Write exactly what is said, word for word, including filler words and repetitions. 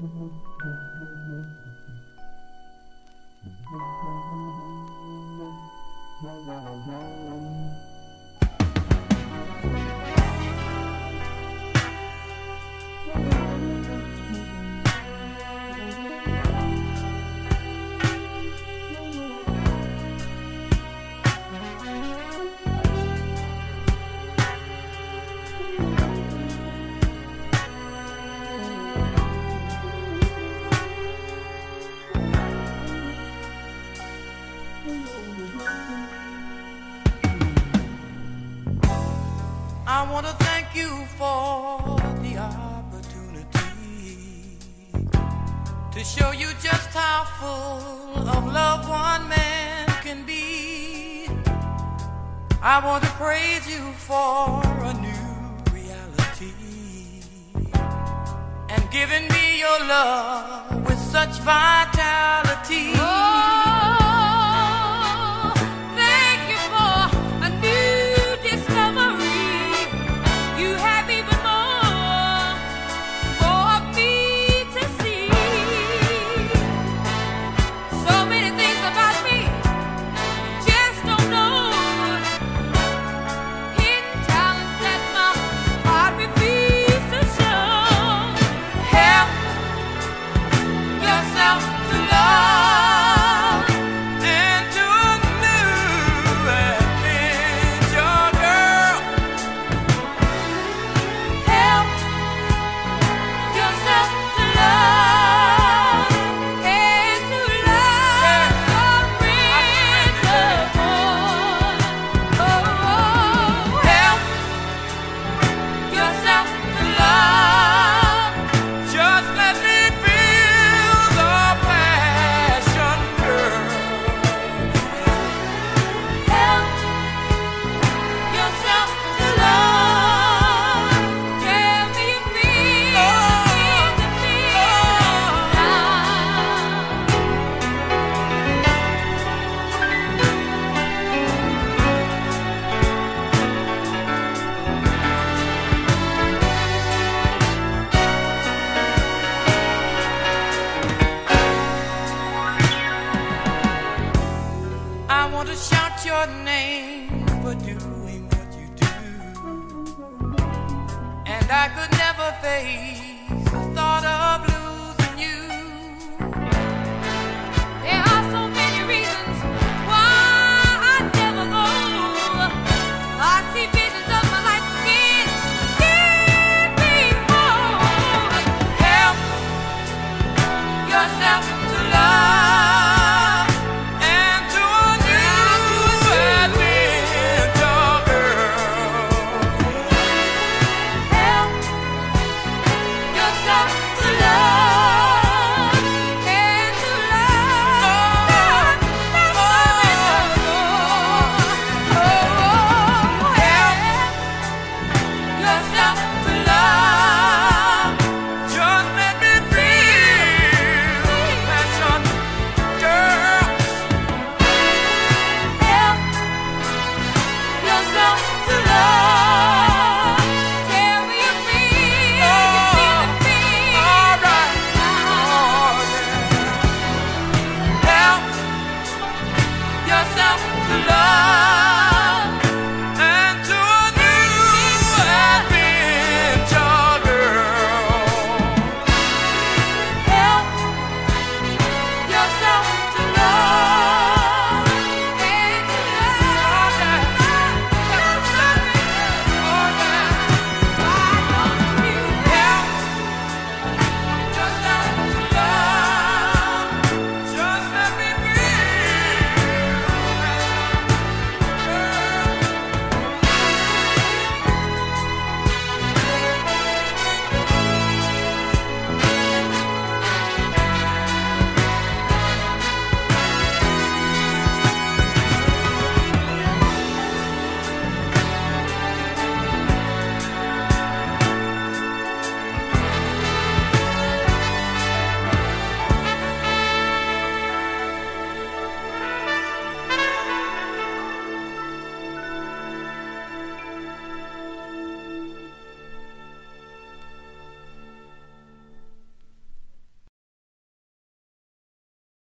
I want to thank you for the opportunity to show you just how full of love one man can be. I want to praise you for a new reality and giving me your love with such vitality. Oh, I want to shout your name for doing what you do, and I could never fade